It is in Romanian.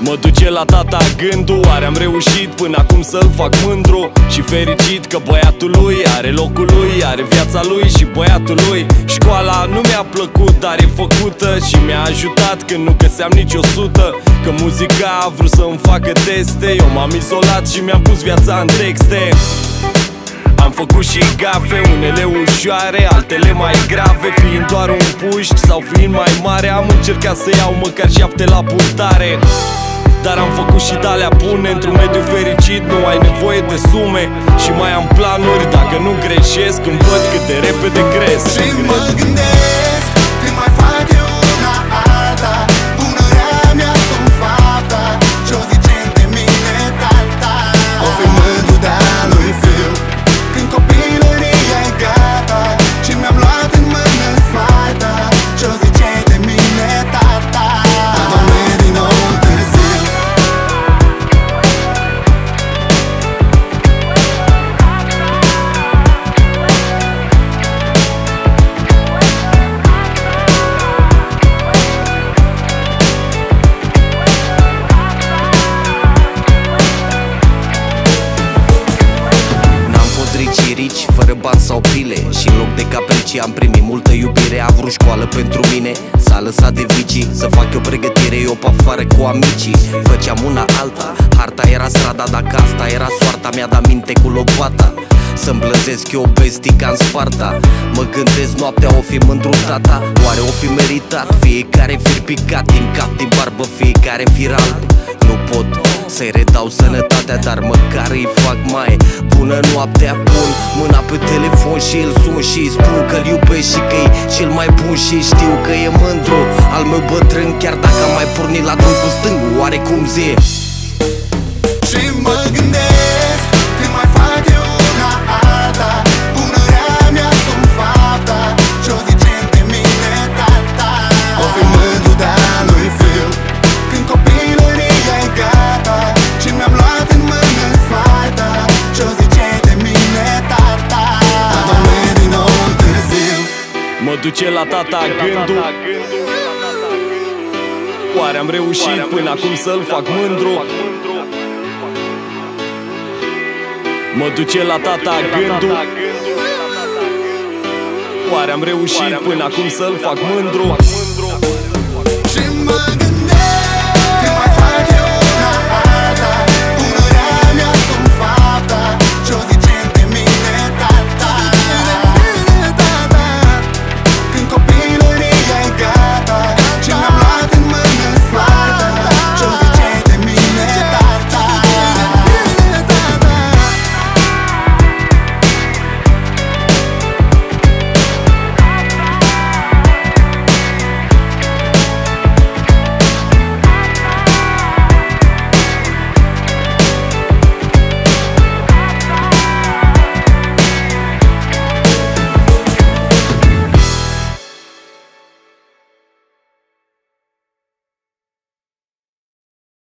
Mă duce la tata gândul, oare am reușit până acum să-l fac mândru și fericit că băiatul lui are locul lui, are viața lui și băiatul lui. Școala nu mi-a plăcut, dar e făcută și mi-a ajutat când nu găseam nici 100. Că muzica a vrut să-mi facă teste, eu m-am izolat și mi-am pus viața în texte. Am făcut și gafe, unele ușoare, altele mai grave. Fiind doar un puști sau fiind mai mare, am încercat să iau măcar 7 la purtare. Dar am făcut și de-alea bune. Într-un mediu fericit nu ai nevoie de sume. Și mai am planuri dacă nu greșesc, când văd cât de repede cresc. Și mă gândesc, când mai fac eu una alta, bunărea mea sunt fapta, ce-o zice de mine tata. O fi mândru, dar nu-i fiu, când copilăria e gata și mi-am luat în mână smaita, ce-o zice de mine tata. Doamne, din nou târziu. Rici, fără bani sau pile, și în loc de capricii am primit multă iubire. A vrut școală pentru mine, s-a lăsat de vicii, să fac eu pregătire, eu pe afară cu amicii. Făceam una alta, harta era strada, dacă asta era soarta mea, da minte cu lopata. Să-mi blăzesc eu bestii ca în Sparta. Mă gândesc noaptea o fi mândru tata, oare o fi meritat fiecare fir picat din cap, din barbă, fiecare fir alb. Nu pot să-i redau sănătatea, dar măcar îi fac mai bună noaptea. Pun mâna pe telefon și îl sun și îi spun că-l iubesc și că-i cel mai bun și știu că e mândru al meu bătrân, chiar dacă am mai pornit la drum cu stângul, oarecum zi. Și mă gândesc, când mai fac eu una alta, bunărea mea sunt fapta, ce-o zice de mine tata. O fi mândru, dar nu-i fiu, când copilăria e gata și mi-am luat în mână smaita, ce-o zice de mine tata. Doamne, din nou târziu. Mă duce la tata gândul, oare am reușit până acum să-l fac mândru? Mă duce la tata gândul, oare am reușit până acum să-l fac mândru? Și mă